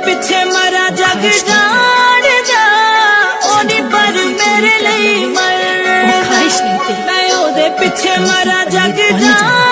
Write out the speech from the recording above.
पिछे मरा जग जान जा ओनी पर मेरे लिए मर मैं ओदे पिछे मरा जग जान